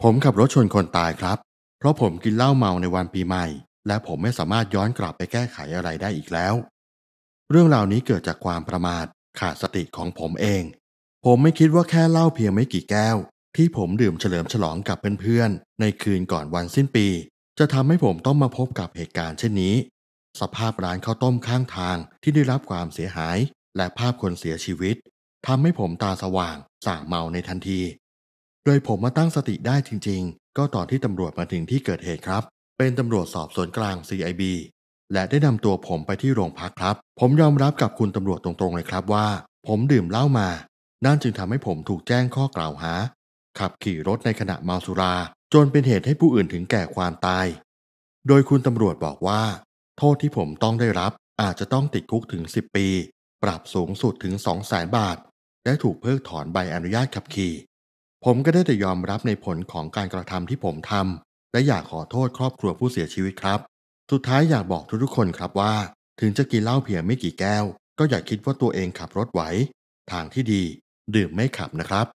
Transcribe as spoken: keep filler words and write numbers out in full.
ผมขับรถชนคนตายครับเพราะผมกินเหล้าเมาในวันปีใหม่และผมไม่สามารถย้อนกลับไปแก้ไขอะไรได้อีกแล้วเรื่องราวนี้เกิดจากความประมาทขาดสติของผมเองผมไม่คิดว่าแค่เหล้าเพียงไม่กี่แก้วที่ผมดื่มเฉลิมฉลองกับเพื่อนๆในคืนก่อนวันสิ้นปีจะทำให้ผมต้องมาพบกับเหตุการณ์เช่นนี้สภาพร้านข้าวต้มข้างทางที่ได้รับความเสียหายและภาพคนเสียชีวิตทำให้ผมตาสว่างส่างเมาในทันที โดยผมมาตั้งสติได้จริงๆ ก็ตอนที่ตำรวจมาถึงที่เกิดเหตุครับ เป็นตำรวจสอบสวนกลาง ซี ไอ บี และได้นำตัวผมไปที่โรงพักครับ ผมยอมรับกับคุณตำรวจตรงๆเลยครับว่าผมดื่มเหล้ามานั่นจึงทำให้ผมถูกแจ้งข้อกล่าวหาขับขี่รถในขณะเมาสุราจนเป็นเหตุให้ผู้อื่นถึงแก่ความตาย โดยคุณตำรวจบอกว่าโทษที่ผมต้องได้รับอาจจะต้องติดคุกถึงสิบปีปรับสูงสุดถึงสองแสนบาทและถูกเพิกถอนใบอนุญาตขับขี่ ผมก็ได้แต่ยอมรับในผลของการกระทำที่ผมทำและอยากขอโทษครอบครัวผู้เสียชีวิตครับสุดท้ายอยากบอกทุกๆคนครับว่าถึงจะกินเหล้าเพียงไม่กี่แก้วก็อย่าคิดว่าตัวเองขับรถไหวทางที่ดีดื่มไม่ขับนะครับ